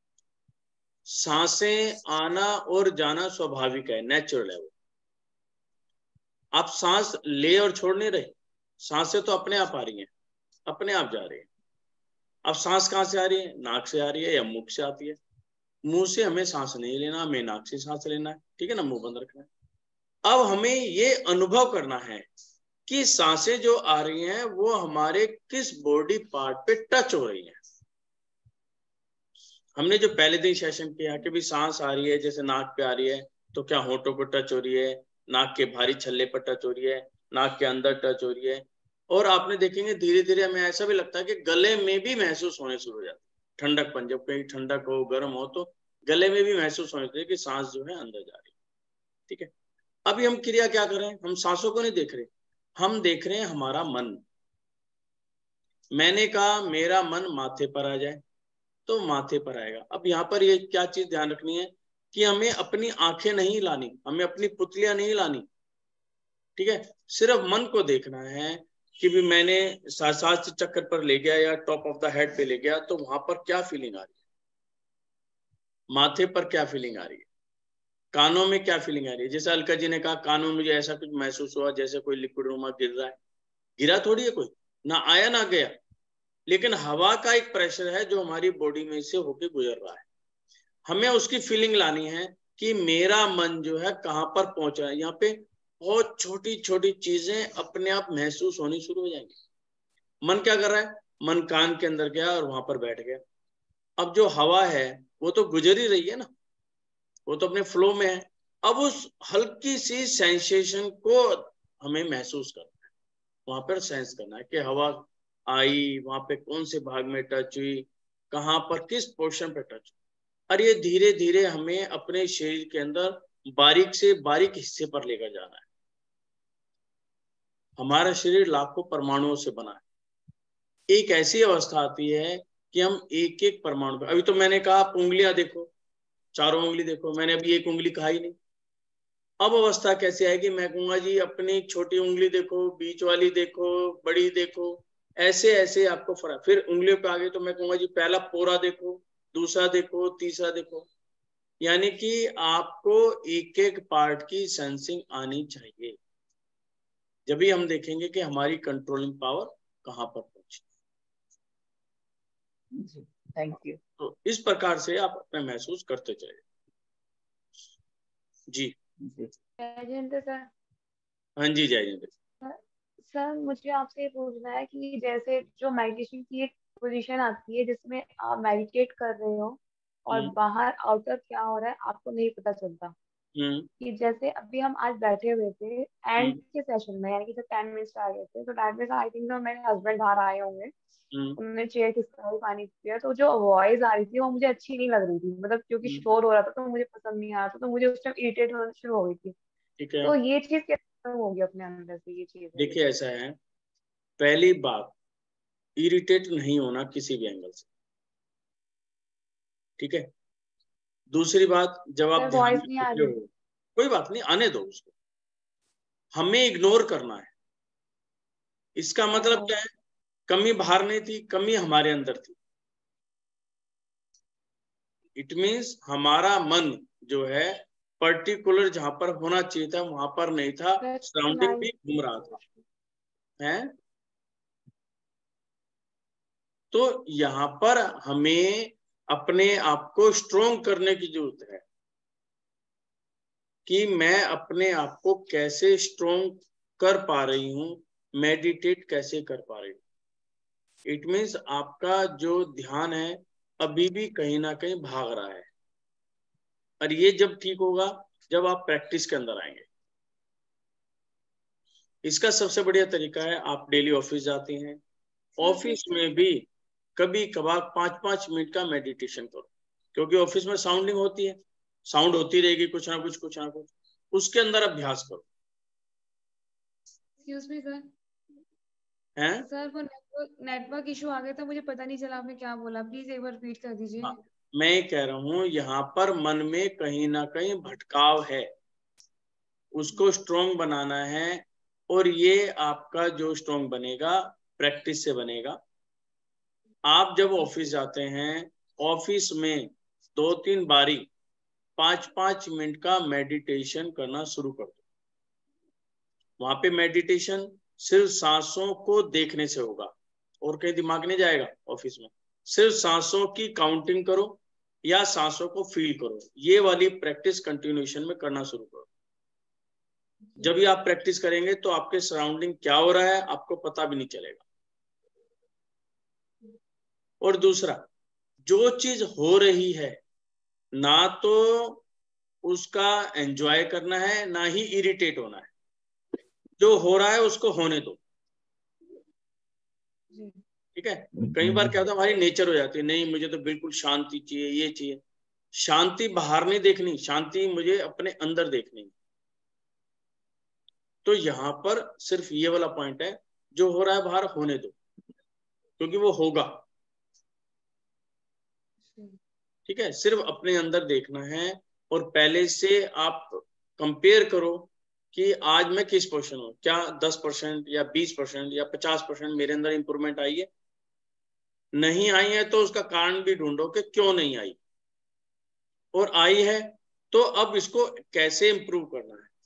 सांसें आना और जाना स्वाभाविक है, नेचुरल है वो। आप सांस ले और छोड़ नहीं रहे, सांसें तो अपने आप आ रही हैं, अपने आप जा रही है। अब सांस कहाँ से आ रही है? नाक से आ रही है या मुख से आती है? मुंह से हमें सांस नहीं लेना, हमें नाक से सांस लेना है, ठीक है ना, मुंह बंद रखना है। अब हमें ये अनुभव करना है कि सांसें जो आ रही हैं वो हमारे किस बॉडी पार्ट पे टच हो रही हैं। हमने जो पहले दिन सेशन किया कि भी सांस आ रही है जैसे नाक पे आ रही है, तो क्या होठों पर टच हो रही है, नाक के भारी छल्ले पर टच हो रही है, नाक के अंदर टच हो रही है, और आपने देखेंगे धीरे धीरे हमें ऐसा भी लगता है कि गले में भी महसूस होने शुरू हो जाता है ठंडकपन। जब कहीं ठंडक हो, गर्म हो, तो गले में भी महसूस होने लगता है कि सांस जो है अंदर जा रही है। ठीक है, अभी हम क्रिया क्या कर रहे हैं, हम सांसों को नहीं देख रहे, हम देख रहे हैं हमारा मन। मैंने कहा मेरा मन माथे पर आ जाए तो माथे पर आएगा। अब यहाँ पर ये क्या चीज ध्यान रखनी है कि हमें अपनी आंखें नहीं लानी, हमें अपनी पुतलियां नहीं लानी। ठीक है, सिर्फ मन को देखना है कि भी मैंने सात चक्कर पर ले गया या टॉप ऑफ द हेड पे ले गया, तो वहां पर क्या फीलिंग आ रही है, माथे पर क्या फीलिंग आ रही है, कानों में क्या फीलिंग आ रही है। जैसे अलका जी ने कहा कानों में मुझे ऐसा कुछ महसूस हुआ जैसे कोई लिक्विड रुमा गिर रहा है। गिरा थोड़ी है कोई, ना आया ना गया, लेकिन हवा का एक प्रेशर है जो हमारी बॉडी में से होके गुजर रहा है। हमें उसकी फीलिंग लानी है कि मेरा मन जो है कहाँ पर पहुंच रहा है। यहाँ पे बहुत छोटी छोटी चीजें अपने आप महसूस होनी शुरू हो जाएंगी। मन क्या कर रहा है, मन कान के अंदर गया और वहां पर बैठ गया। अब जो हवा है वो तो गुजर ही रही है ना, वो तो अपने फ्लो में है। अब उस हल्की सी सेंसेशन को हमें महसूस करना है, वहां पर सेंस करना है कि हवा आई, वहां पे कौन से भाग में टच हुई, कहाँ पर किस पोर्शन पे टच हुई। और ये धीरे धीरे हमें अपने शरीर के अंदर बारीक से बारीक हिस्से पर लेकर जाना है। हमारा शरीर लाखों परमाणुओं से बना है। एक ऐसी अवस्था आती है कि हम एक एक परमाणु, अभी तो मैंने कहा आप उंगलियां देखो, चारों उंगली देखो, मैंने अभी एक उंगली कहा ही नहीं। अब अवस्था कैसे आएगी, मैं कहूंगा जी अपनी छोटी उंगली देखो, बीच वाली देखो, बड़ी देखो, ऐसे ऐसे आपको फर्क। फिर उंगलियों पे आ गए तो मैं कहूंगा जी पहला पोरा देखो, दूसरा देखो, तीसरा देखो। यानी कि आपको एक एक पार्ट की सेंसिंग आनी चाहिए, जब भी हम देखेंगे कि हमारी कंट्रोलिंग पावर कहाँ पर पहुंची। जी, थैंक यू। तो इस प्रकार से आप अपने महसूस करते चले। जी जी राजेंद्र सर। हाँ जी, जय। सर मुझे आपसे ये पूछना है कि जैसे जो मेडिटेशन की एक पोजीशन आती है जिसमें आप मेडिटेट कर रहे हो और हम्म बाहर आउटर क्या हो रहा है आपको नहीं पता चलता, हम्म कि जैसे अभी हम आज बैठे हुए थे एंड हम्म के सेशन में, यानी कि जब 10 मिनट्स आ गए थे तो 10 मिनट्स आई थिंक तो मेरे हस्बैंड बाहर आए होंगे, हम्म उन्होंने चेयर खिसकाई, पानी पिया, तो जो वॉइस आ रही थी वो मुझे अच्छी नहीं लग रही थी, मतलब क्योंकि हम्म, शोर हो रहा था तो मुझे पसंद नहीं आ रहा था, तो मुझे उस टाइम इरिटेट होना शुरू हो गई थी। ठीक है। तो ये चीज कैसे खत्म होगी अपने अंदर से, ये चीज है। देखिए ऐसा है, पहली बात, इरिटेट नहीं होना किसी भी एंगल से। ठीक है, दूसरी बात, जब सर आप ध्यान वॉइस में नहीं आ बैठे रही। हो, कोई बात नहीं, आने दो उसको, हमें इग्नोर करना है। इसका मतलब ओहो। क्या है, कमी बाहर नहीं थी, कमी हमारे अंदर थी। इट मीन्स हमारा मन जो है पर्टिकुलर जहां पर होना चाहिए था वहां पर नहीं था, सर सराउंडिंग सुनाई। भी घूम रहा था है। तो यहाँ पर हमें अपने आप को स्ट्रोंग करने की जरूरत है कि मैं अपने आप को कैसे स्ट्रोंग कर पा रही हूँ, मेडिटेट कैसे कर पा रही हूँ। इट मीन्स आपका जो ध्यान है अभी भी कहीं ना कहीं भाग रहा है, और ये जब ठीक होगा जब आप प्रैक्टिस के अंदर आएंगे। इसका सबसे बढ़िया तरीका है, आप डेली ऑफिस जाते हैं, ऑफिस में भी कभी कभार 5-5 मिनट का मेडिटेशन करो, क्योंकि ऑफिस में साउंडिंग होती है, साउंड होती रहेगी कुछ ना कुछ कुछ ना कुछ, उसके अंदर अभ्यास करो। Excuse me sir. हैं? सर वो नेटवर्क इशू आ गया था, मुझे पता नहीं चला आपने क्या बोला, प्लीज एक बार रिपीट कर दीजिए। हाँ, मैं ये कह रहा हूँ यहाँ पर मन में कहीं ना कहीं भटकाव है, उसको स्ट्रोंग बनाना है। और ये आपका जो स्ट्रोंग बनेगा प्रैक्टिस से बनेगा। आप जब ऑफिस जाते हैं, ऑफिस में 2-3 बारी 5-5 मिनट का मेडिटेशन करना शुरू कर दो। वहां पे मेडिटेशन सिर्फ सांसों को देखने से होगा और कहीं दिमाग नहीं जाएगा। ऑफिस में सिर्फ सांसों की काउंटिंग करो या सांसों को फील करो, ये वाली प्रैक्टिस कंटिन्यूएशन में करना शुरू करो। जब भी आप प्रैक्टिस करेंगे तो आपके सराउंडिंग क्या हो रहा है आपको पता भी नहीं चलेगा। और दूसरा, जो चीज हो रही है ना तो उसका एंजॉय करना है ना ही इरिटेट होना है, जो हो रहा है उसको होने दो। ठीक है। कई बार क्या होता है, हमारी नेचर हो जाती है, नहीं मुझे तो बिल्कुल शांति चाहिए, ये चाहिए। शांति बाहर नहीं देखनी, शांति मुझे अपने अंदर देखनी। तो यहाँ पर सिर्फ ये वाला पॉइंट है, जो हो रहा है बाहर होने दो, क्योंकि वो होगा। ठीक है, सिर्फ अपने अंदर देखना है। और पहले से आप कंपेयर करो कि आज मैं किस पोजीशन हूँ, क्या 10% या 20% या 50% मेरे अंदर इंप्रूवमेंट आई है। नहीं आई है तो उसका कारण भी ढूंढो कि क्यों नहीं आई, और आई है तो अब इसको कैसे इंप्रूव करना है।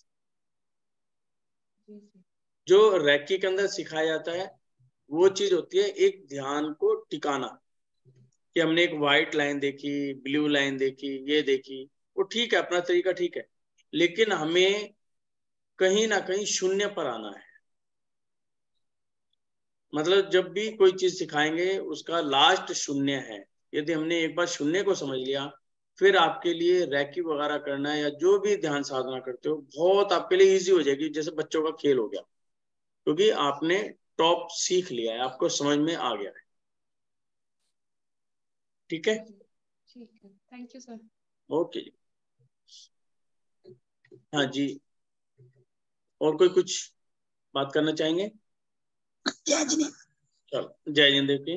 जो रैकी के अंदर सिखाया जाता है वो चीज होती है एक ध्यान को टिकाना, कि हमने एक व्हाइट लाइन देखी, ब्लू लाइन देखी, ये देखी, वो ठीक है, अपना तरीका ठीक है, लेकिन हमें कहीं ना कहीं शून्य पर आना है। मतलब जब भी कोई चीज सिखाएंगे उसका लास्ट शून्य है। यदि हमने एक बार शून्य को समझ लिया, फिर आपके लिए रैकी वगैरह करना या जो भी ध्यान साधना करते हो बहुत आपके लिए इजी हो जाएगी, जैसे बच्चों का खेल हो गया, क्योंकि आपने टॉप सीख लिया है, आपको समझ में आ गया है। ठीक है, ठीक है, थैंक यू सर। ओके जी। हाँ जी, और कोई कुछ बात करना चाहेंगे? जय जी। चलो जय जिंद की।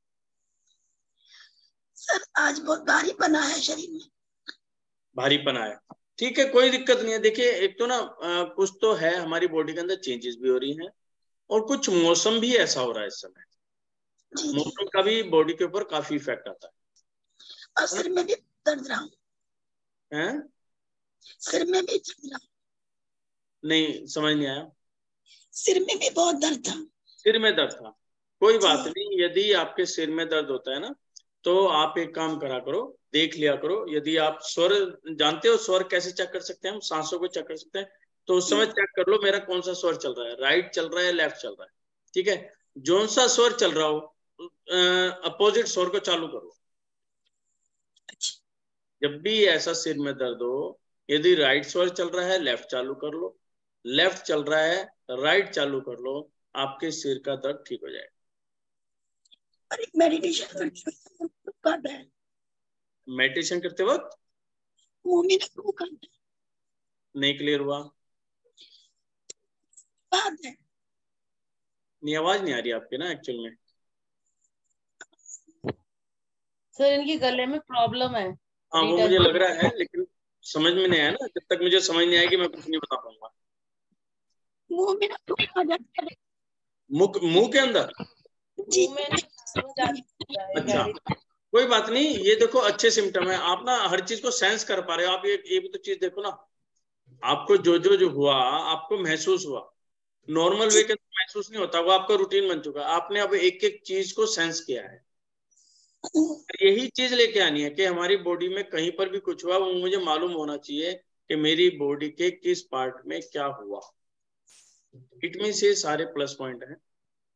सर आज बहुत भारी बना है शरीर में। भारीपन आया, ठीक है, कोई दिक्कत नहीं है। देखिए एक तो ना कुछ तो है, हमारी बॉडी के अंदर चेंजेस भी हो रही हैं, और कुछ मौसम भी ऐसा हो रहा है इस समय। मौसम का भी बॉडी के ऊपर काफी इफेक्ट आता है। और सिर में भी दर्द रहा है? सिर में भी दर्द रहा। नहीं समझ नहीं आया। सिर में भी बहुत दर्द था। सिर में दर्द था, कोई बात नहीं। यदि आपके सिर में दर्द होता है ना, तो आप एक काम करा करो, देख लिया करो। यदि आप स्वर जानते हो, स्वर कैसे चेक कर सकते हैं हम, सांसों को चेक कर सकते हैं, तो उस समय चेक कर लो मेरा कौन सा स्वर चल रहा है, राइट चल रहा है, लेफ्ट चल रहा है। ठीक है, जो सा स्वर चल रहा हो अपोजिट स्वर को चालू करो। जब भी ऐसा सिर में दर्द हो, यदि राइट स्वर चल रहा है लेफ्ट चालू कर लो, लेफ्ट चल रहा है राइट चालू कर लो, आपके सिर का दर्द ठीक हो जाएगा। मेडिटेशन मेडिटेशन करते वक्त मुंह में नहीं क्लियर हुआ, बात है। नहीं आवाज नहीं आ रही आपके ना एक्चुअल में। सर इनकी गले में प्रॉब्लम है। हाँ वो मुझे लग रहा है, लेकिन समझ में नहीं आया ना, जब तक मुझे समझ नहीं आएगी मैं कुछ नहीं बता पाऊंगा। मुंह में आ जाता है। मुंह के अंदर जी। मुंह में अच्छा, कोई बात नहीं, ये देखो अच्छे सिम्टम है। आप ना हर चीज को सेंस कर पा रहे हो। आप ये भी तो चीज देखो ना, आपको जो हुआ आपको महसूस हुआ। नॉर्मल वे के अंदर महसूस नहीं होता, वो आपका रूटीन बन चुका है। आपने अब एक एक चीज को सेंस किया है। यही चीज लेके आनी है कि हमारी बॉडी में कहीं पर भी कुछ हुआ, वो मुझे मालूम होना चाहिए कि मेरी बॉडी के किस पार्ट में क्या हुआ। इट मींस ये सारे प्लस पॉइंट हैं।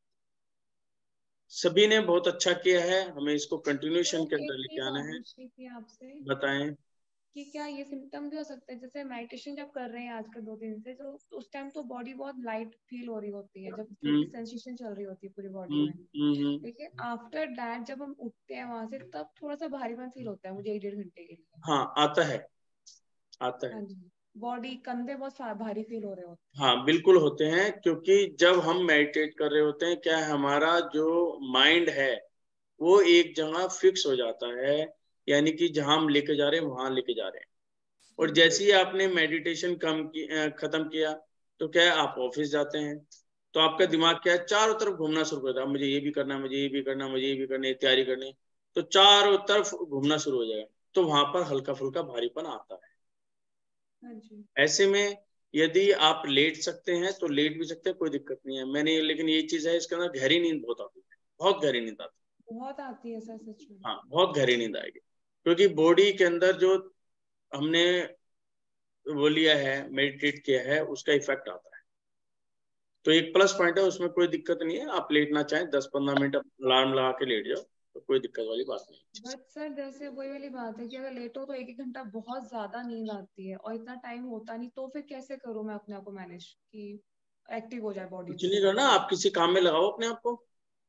सभी ने बहुत अच्छा किया है, हमें इसको कंटिन्यूशन के अंदर लेके आना है। आपसे बताएं कि क्या ये सिम्टम भी हो सकता है, जैसे मेडिटेशन जब कर रहे हैं आजकल 2 दिन से, तो उस टाइम तो बॉडी बहुत लाइट फील हो रही होती है, जब सेंसेशन चल रही होती है पूरी बॉडी में, लेकिन आफ्टर दैट जब हम उठते हैं वहां से तब थोड़ा सा भारीपन फील होता है मुझे 1-1.5 घंटे के लिए। हाँ आता है। हाँ जी, बॉडी कंधे बहुत भारी फील हो रहे होते हैं। हाँ बिल्कुल होते हैं, क्योंकि जब हम मेडिटेट कर रहे होते हैं, क्या हमारा जो माइंड है वो एक जगह फिक्स हो जाता है, यानी कि जहां हम लेके जा रहे हैं वहां लेके जा रहे हैं। और जैसे ही आपने मेडिटेशन खत्म किया, तो क्या है, आप ऑफिस जाते हैं, तो आपका दिमाग क्या है, चारों तरफ घूमना शुरू कर देता है। मुझे ये भी करना है, मुझे ये भी करना है, मुझे ये भी करना है, तैयारी करनी है, तो चारों तरफ घूमना शुरू हो जाएगा। तो वहां पर हल्का फुल्का भारीपन आता है। हाँ जी। ऐसे में यदि आप लेट सकते हैं तो लेट भी सकते हैं, कोई दिक्कत नहीं है। मैंने लेकिन ये चीज है, इसके अंदर गहरी नींद बहुत आती है, बहुत गहरी नींद आती है। बहुत आती है सर, सच में। हाँ बहुत गहरी नींद आएगी, क्योंकि बॉडी के अंदर जो हमने वो लिया है, मेडिटेट किया है, उसका इफेक्ट आता है। तो एक प्लस पॉइंट है, उसमें कोई दिक्कत नहीं है। आप लेटना चाहें 10-15 मिनट अलार्म लगा के लेट जाओ, तो कोई दिक्कत वाली बात नहीं। बट सर जैसे वही वाली बात है कि अगर लेटो तो 1-1 घंटा बहुत ज्यादा नींद आती है और इतना टाइम होता नहीं, तो फिर कैसे करूँ मैं अपने आप को मैनेज कि एक्टिव हो जाए बॉडी। कुछ नहीं करना, आप किसी काम में लगाओ अपने आप को।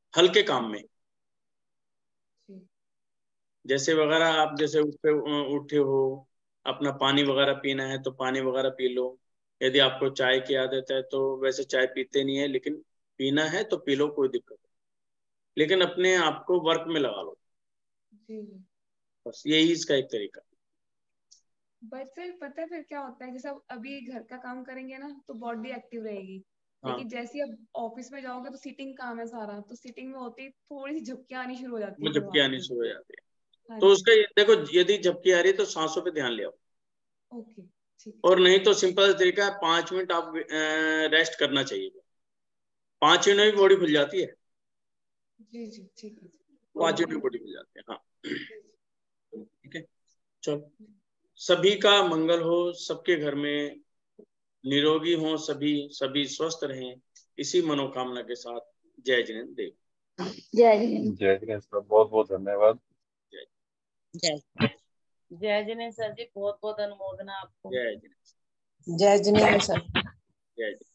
हल्के काम में, जी जैसे वगैरह आप जैसे उठे हो, अपना पानी वगैरह पीना है तो पानी वगैरह पी लो। यदि आपको चाय की आदत है तो वैसे चाय पीते नहीं है, लेकिन पीना है तो पी लो, कोई दिक्कत नहीं, लेकिन अपने आप को वर्क में लगा लो, जी जी। बस यही इसका एक तरीका। बट फिर पता है फिर क्या होता है, जैसे अब अभी घर का काम करेंगे ना तो बॉडी एक्टिव रहेगी, हाँ, लेकिन जैसे ही अब ऑफिस में जाओगे तो सिटिंग काम है सारा, तो सिटिंग में होती थोड़ी सी झपकियां आनी शुरू हो जाती वो है झपकी दिमाग आनी की। शुरू हो जाती है। हाँ तो जी। उसका देखो, यदि झपकी आ रही है तो सांसों पे ध्यान ले आओ, ओके ठीक और नहीं तो सिंपल तरीका है 5 मिनट आप रेस्ट करना चाहिए। 5 मिनट में भी बॉडी खुल जाती है, जी जी ठीक है। 5 मिनट में बॉडी खुल जाती है। हाँ, जी जी। ठीक है, चलो, सभी का मंगल हो, सबके घर में निरोगी हो, सभी सभी स्वस्थ रहें, इसी मनोकामना के साथ जय जिनेन्द्र देव। जय जिनेन्द्र। जय गणेश सर, बहुत बहुत धन्यवाद। जय जय जिनेन्द्र सर जी, बहुत बहुत अनुमोदना आपको। जय जिनेन्द्र। जय जिनेन्द्र सर। जय जिनेन्द्र।